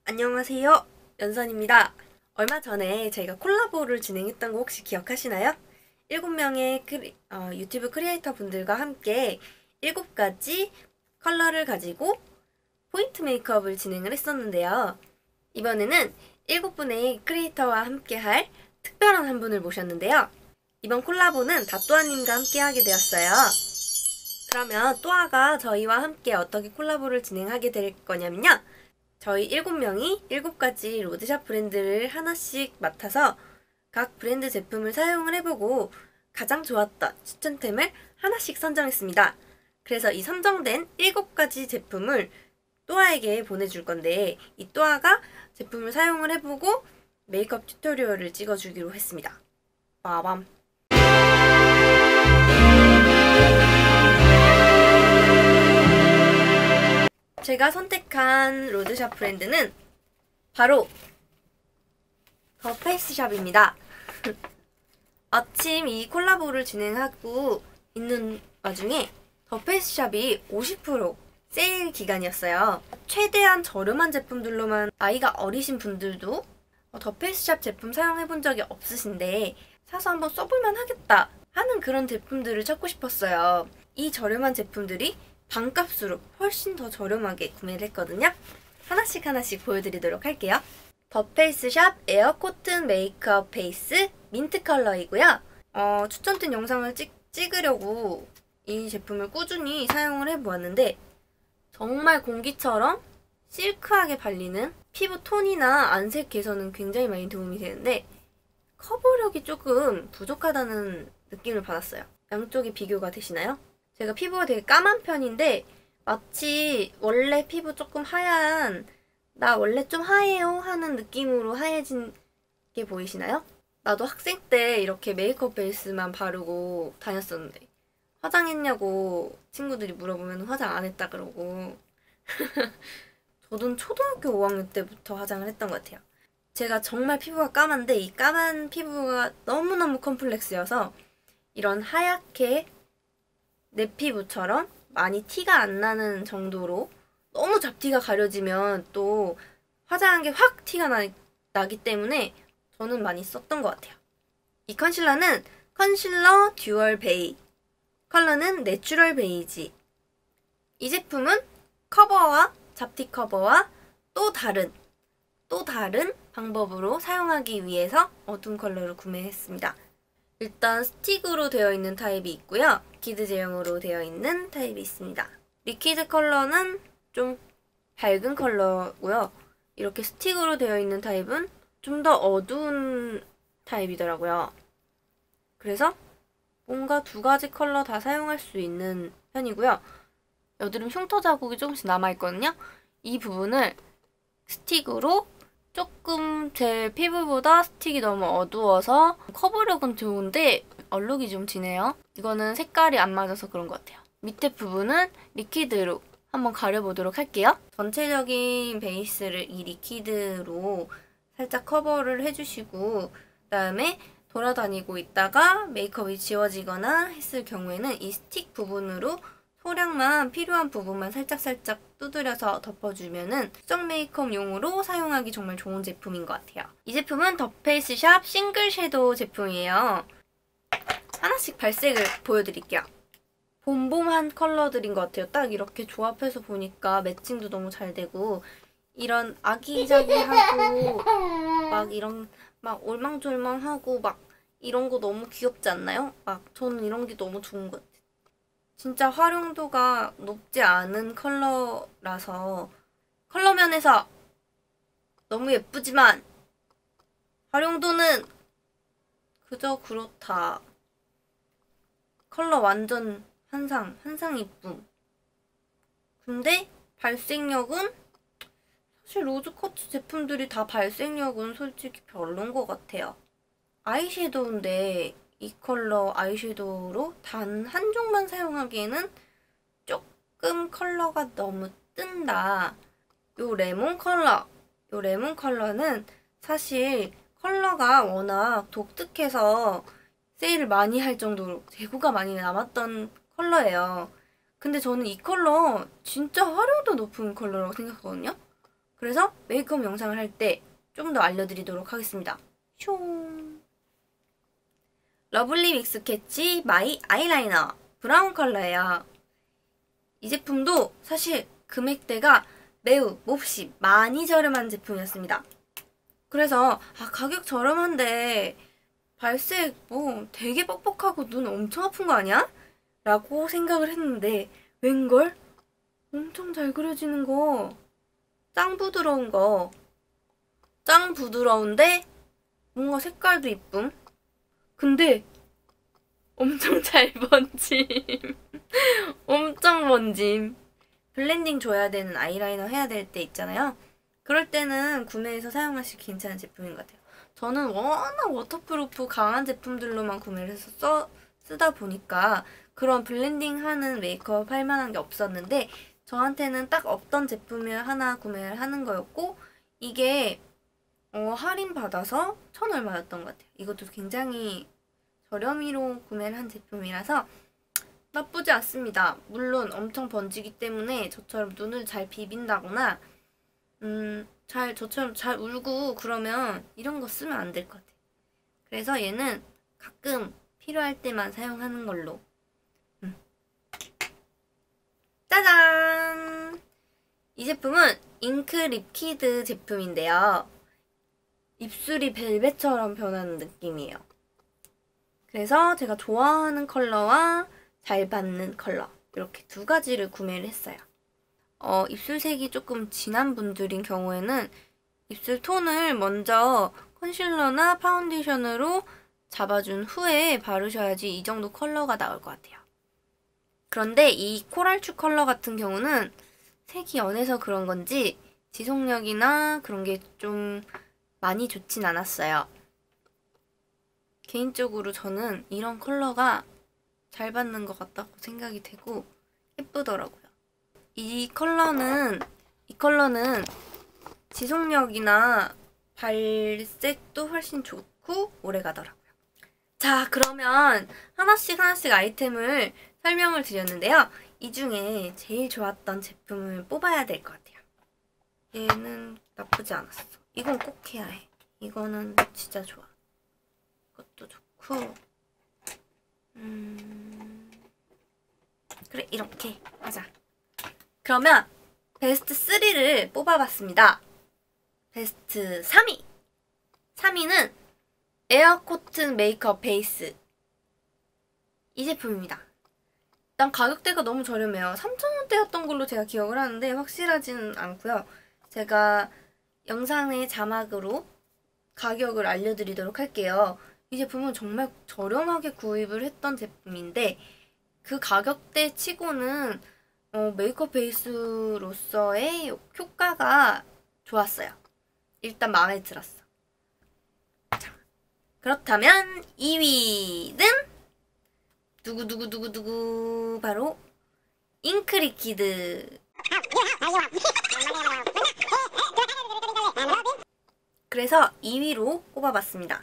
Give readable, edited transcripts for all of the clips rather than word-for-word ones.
안녕하세요. 연선입니다. 얼마 전에 저희가 콜라보를 진행했던 거 혹시 기억하시나요? 7명의 유튜브 크리에이터 분들과 함께 7가지 컬러를 가지고 포인트 메이크업을 진행을 했었는데요. 이번에는 7분의 크리에이터와 함께 할 특별한 한 분을 모셨는데요. 이번 콜라보는 다또아님과 함께 하게 되었어요. 그러면 또아가 저희와 함께 어떻게 콜라보를 진행하게 될 거냐면요. 저희 7명이 7가지 로드샵 브랜드를 하나씩 맡아서 각 브랜드 제품을 사용을 해보고 가장 좋았던 추천템을 하나씩 선정했습니다. 그래서 이 선정된 7가지 제품을 또아에게 보내줄 건데 이 또아가 제품을 사용을 해보고 메이크업 튜토리얼을 찍어주기로 했습니다. 빠밤. 제가 선택한 로드샵 브랜드는 바로 더 페이스샵입니다. 마침 이 콜라보를 진행하고 있는 와중에 더 페이스샵이 50% 세일 기간이었어요. 최대한 저렴한 제품들로만 아이가 어리신 분들도 더 페이스샵 제품 사용해본 적이 없으신데 사서 한번 써볼만 하겠다 하는 그런 제품들을 찾고 싶었어요. 이 저렴한 제품들이 반값으로 훨씬 더 저렴하게 구매를 했거든요. 하나씩 보여드리도록 할게요. 더 페이스샵 에어 코튼 메이크업 베이스 민트 컬러이고요. 추천템 영상을 찍으려고 이 제품을 꾸준히 사용을 해보았는데 정말 공기처럼 실크하게 발리는 피부 톤이나 안색 개선은 굉장히 많이 도움이 되는데 커버력이 조금 부족하다는 느낌을 받았어요. 양쪽이 비교가 되시나요? 제가 피부가 되게 까만 편인데 마치 원래 피부 조금 하얀 나 원래 좀 하얘요 하는 느낌으로 하얘진 게 보이시나요? 나도 학생 때 이렇게 메이크업 베이스만 바르고 다녔었는데 화장했냐고 친구들이 물어보면 화장 안 했다 그러고 저도 초등학교 5학년 때부터 화장을 했던 것 같아요. 제가 정말 피부가 까만데 이 까만 피부가 너무너무 컴플렉스여서 이런 하얗게 내 피부처럼 많이 티가 안 나는 정도로 너무 잡티가 가려지면 또 화장한 게 확 티가 나기 때문에 저는 많이 썼던 것 같아요. 이 컨실러는 컨실러 듀얼 베이, 컬러는 내추럴 베이지. 이 제품은 커버와 잡티 커버와 또 다른 방법으로 사용하기 위해서 어두운 컬러를 구매했습니다. 일단 스틱으로 되어 있는 타입이 있고요. 리퀴드 제형으로 되어 있는 타입이 있습니다. 리퀴드 컬러는 좀 밝은 컬러고요. 이렇게 스틱으로 되어 있는 타입은 좀 더 어두운 타입이더라고요. 그래서 뭔가 2가지 컬러 다 사용할 수 있는 편이고요. 여드름 흉터 자국이 조금씩 남아있거든요. 이 부분을 스틱으로 조금 제 피부보다 스틱이 너무 어두워서 커버력은 좋은데 얼룩이 좀 지네요. 이거는 색깔이 안 맞아서 그런 것 같아요. 밑에 부분은 리퀴드로 한번 가려보도록 할게요. 전체적인 베이스를 이 리퀴드로 살짝 커버를 해주시고 그다음에 돌아다니고 있다가 메이크업이 지워지거나 했을 경우에는 이 스틱 부분으로 소량만 필요한 부분만 살짝 두드려서 덮어주면은 수정 메이크업용으로 사용하기 정말 좋은 제품인 것 같아요. 이 제품은 더 페이스샵 싱글 섀도우 제품이에요. 하나씩 발색을 보여드릴게요. 봄봄한 컬러들인 것 같아요. 딱 이렇게 조합해서 보니까 매칭도 너무 잘 되고 이런 아기자기하고 막 올망졸망하고 막 이런 거 너무 귀엽지 않나요? 저는 이런 게 너무 좋은 것 같아요. 진짜 활용도가 높지 않은 컬러라서 컬러 면에서 너무 예쁘지만 활용도는 그저 그렇다. 컬러 완전 한상 이쁨. 근데 발색력은 사실 로즈쿼츠 제품들이 다 발색력은 솔직히 별론 것 같아요. 아이섀도우인데 이 컬러 아이섀도우로 단 한 종만 사용하기에는 조금 컬러가 너무 뜬다. 요 레몬 컬러는 사실 컬러가 워낙 독특해서 세일을 많이 할 정도로 재고가 많이 남았던 컬러예요. 근데 저는 이 컬러 진짜 활용도 높은 컬러라고 생각하거든요. 그래서 메이크업 영상을 할 때 좀 더 알려드리도록 하겠습니다. 슝! 러블리 믹스 캐치 마이 아이라이너 브라운 컬러예요. 이 제품도 사실 금액대가 매우 몹시 많이 저렴한 제품이었습니다. 그래서 가격 저렴한데 발색 뭐 되게 뻑뻑하고 눈 엄청 아픈 거 아니야? 라고 생각을 했는데 웬걸? 엄청 잘 그려지는 거. 짱 부드러운 거. 짱 부드러운데 뭔가 색깔도 이쁨. 근데 엄청 잘 번짐. 엄청 번짐. 블렌딩 줘야 되는 아이라이너 해야 될 때 있잖아요. 그럴 때는 구매해서 사용하시기 괜찮은 제품인 것 같아요. 저는 워낙 워터프루프 강한 제품들로만 구매를 해서 쓰다 보니까 그런 블렌딩 하는 메이크업 할 만한 게 없었는데 저한테는 딱 없던 제품을 하나 구매를 하는 거였고 이게 할인 받아서 1,000 얼마였던 것 같아요. 이것도 굉장히 저렴이로 구매를 한 제품이라서 나쁘지 않습니다. 물론 엄청 번지기 때문에 저처럼 눈을 잘 비빈다거나 저처럼 잘 울고 그러면 이런 거 쓰면 안 될 것 같아요. 그래서 얘는 가끔 필요할 때만 사용하는 걸로. 짜잔! 이 제품은 잉크 립키드 제품인데요. 입술이 벨벳처럼 변하는 느낌이에요. 그래서 제가 좋아하는 컬러와 잘 받는 컬러 이렇게 두 가지를 구매를 했어요. 입술색이 조금 진한 분들인 경우에는 입술 톤을 먼저 컨실러나 파운데이션으로 잡아준 후에 바르셔야지 이 정도 컬러가 나올 것 같아요. 그런데 이 코랄추 컬러 같은 경우는 색이 연해서 그런 건지 지속력이나 그런 게 좀 많이 좋진 않았어요. 개인적으로 저는 이런 컬러가 잘 받는 것 같다고 생각이 되고 예쁘더라고요. 이 컬러는 지속력이나 발색도 훨씬 좋고 오래 가더라고요. 자, 그러면 하나씩 아이템을 설명을 드렸는데요. 이 중에 제일 좋았던 제품을 뽑아야 될 것 같아요. 얘는 나쁘지 않았어. 이건 꼭 해야 해. 이거는 진짜 좋아. 이것도 좋고 그래, 이렇게 하자. 그러면 베스트 3를 뽑아봤습니다. 베스트 3위! 3위는 에어코튼 메이크업 베이스. 이 제품입니다. 일단 가격대가 너무 저렴해요. 3,000원대였던 걸로 제가 기억을 하는데 확실하지는 않고요. 제가 영상의 자막으로 가격을 알려드리도록 할게요. 이 제품은 정말 저렴하게 구입을 했던 제품인데 그 가격대 치고는 메이크업 베이스로서의 효과가 좋았어요. 일단 마음에 들었어. 자, 그렇다면 2위는 두구두구두구두구 바로 잉크 리퀴드. 그래서 2위로 꼽아봤습니다.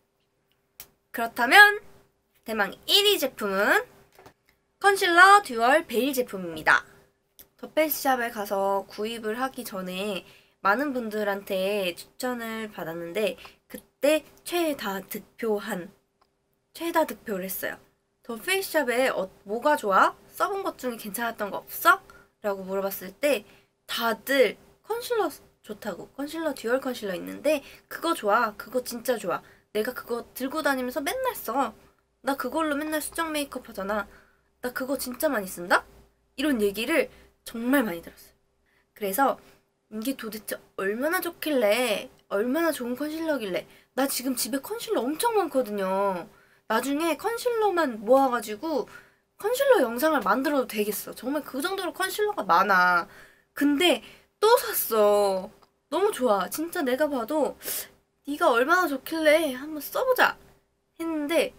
그렇다면 대망 1위 제품은 컨실러 듀얼 베일 제품입니다. 더페이스샵에 가서 구입을 하기 전에 많은 분들한테 추천을 받았는데 그때 최다 득표를 했어요. 더페이스샵에 뭐가 좋아? 써본 것 중에 괜찮았던 거 없어? 라고 물어봤을 때 다들 컨실러 좋다고, 컨실러 듀얼 컨실러 있는데 그거 좋아, 그거 진짜 좋아, 내가 그거 들고 다니면서 맨날 써, 나 그걸로 맨날 수정 메이크업 하잖아, 나 그거 진짜 많이 쓴다? 이런 얘기를 정말 많이 들었어요. 그래서 이게 도대체 얼마나 좋길래, 얼마나 좋은 컨실러길래, 나 지금 집에 컨실러 엄청 많거든요. 나중에 컨실러만 모아가지고 컨실러 영상을 만들어도 되겠어. 정말 그 정도로 컨실러가 많아. 근데 또 샀어. 너무 좋아. 진짜 내가 봐도 네가 얼마나 좋길래 한번 써보자 했는데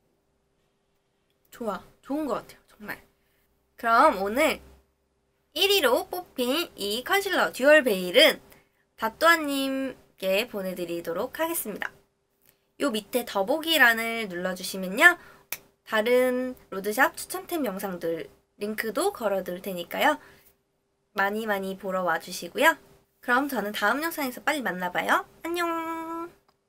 좋아. 좋은 것 같아요. 정말. 그럼 오늘 1위로 뽑힌 이 컨실러 듀얼 베일은 다또아님께 보내드리도록 하겠습니다. 요 밑에 더보기란을 눌러주시면요, 다른 로드샵 추천템 영상들 링크도 걸어둘 테니까요, 많이 보러 와주시고요. 그럼 저는 다음 영상에서 빨리 만나봐요. 안녕!